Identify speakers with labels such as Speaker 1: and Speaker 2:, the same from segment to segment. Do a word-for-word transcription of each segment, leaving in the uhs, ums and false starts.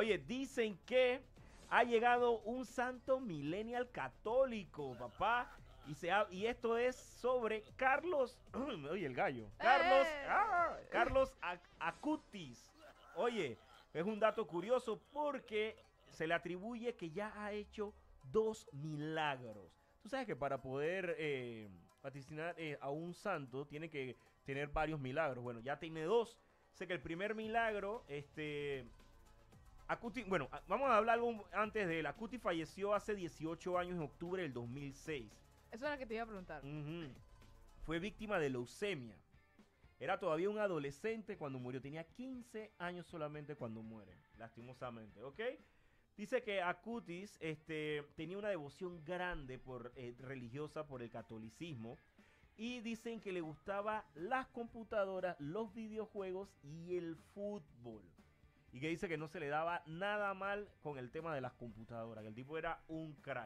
Speaker 1: Oye, dicen que ha llegado un santo millennial católico, papá. Y, se ha- y esto es sobre Carlos. Oye, el gallo. Carlos.
Speaker 2: ¡Eh!
Speaker 1: ah, Carlos Ac- Acutis. Oye, es un dato curioso porque se le atribuye que ya ha hecho dos milagros. Tú sabes que para poder eh, vaticinar eh, a un santo tiene que tener varios milagros. Bueno, ya tiene dos. Sé que el primer milagro, este, Acuti, bueno, a- vamos a hablar algo antes de él. Acuti falleció hace dieciocho años en octubre del dos mil seis.
Speaker 2: Eso era lo que te iba a preguntar.
Speaker 1: Ujú. Fue víctima de leucemia. Era todavía un adolescente cuando murió. Tenía quince años solamente cuando muere, lastimosamente, ¿ok? Dice que Acutis este, tenía una devoción grande por, eh, religiosa por el catolicismo. Y dicen que le gustaba las computadoras, los videojuegos y el fútbol. Y que dice que no se le daba nada mal con el tema de las computadoras. Que el tipo era un crack.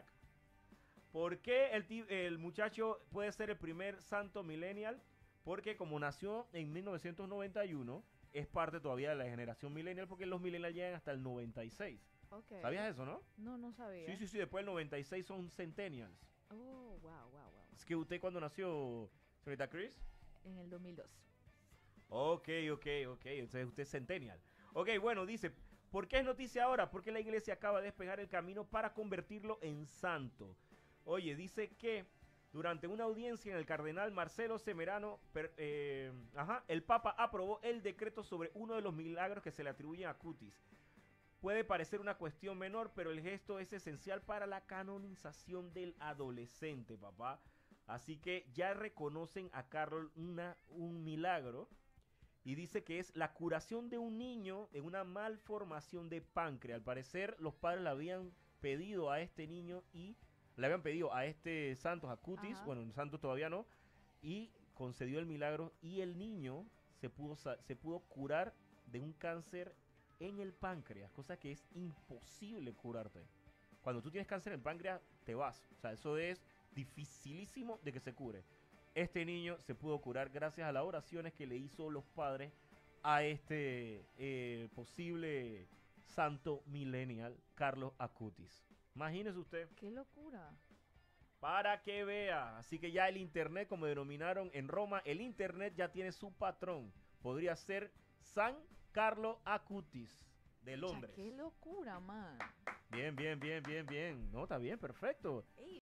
Speaker 1: ¿Por qué el, ti- el muchacho puede ser el primer santo millennial? Porque como nació en mil novecientos noventa y uno, es parte todavía de la generación millennial, porque los millennials llegan hasta el noventa y seis.
Speaker 2: Ok.
Speaker 1: ¿Sabías eso, no?
Speaker 2: No, no sabía.
Speaker 1: Sí, sí, sí, después del noventa y seis son centennials.
Speaker 2: Oh, wow, wow, wow.
Speaker 1: Es que usted cuando nació, señorita Chris.
Speaker 2: En el dos mil dos.
Speaker 1: Ok, ok, ok, entonces usted es centennial. Ok, bueno, dice, ¿por qué es noticia ahora? Porque la iglesia acaba de despejar el camino para convertirlo en santo. Oye, dice que durante una audiencia en el cardenal Marcelo Semerano, per- eh, ajá, el Papa aprobó el decreto sobre uno de los milagros que se le atribuyen a Cutis. Puede parecer una cuestión menor, pero el gesto es esencial para la canonización del adolescente, papá. Así que ya reconocen a Carlos una, un milagro. Y dice que es la curación de un niño en una malformación de páncreas. Al parecer, los padres le habían pedido a este niño y le habían pedido a este Santos Acutis,
Speaker 2: Ajá.
Speaker 1: bueno, Santos todavía no, y concedió el milagro. Y el niño se pudo, sa- se pudo curar de un cáncer en el páncreas, cosa que es imposible curarte. Cuando tú tienes cáncer en el páncreas, te vas. O sea, eso es dificilísimo de que se cure. Este niño se pudo curar gracias a las oraciones que le hizo los padres a este eh, posible santo millennial, Carlos Acutis. Imagínese usted,
Speaker 2: ¡Qué locura!
Speaker 1: para que vea. Así que ya el internet, como denominaron en Roma, el internet ya tiene su patrón. Podría ser San Carlos Acutis de
Speaker 2: Cha,
Speaker 1: Londres.
Speaker 2: ¡Qué locura, man!
Speaker 1: Bien, bien, bien, bien, bien. No, está bien, perfecto.
Speaker 2: Ey,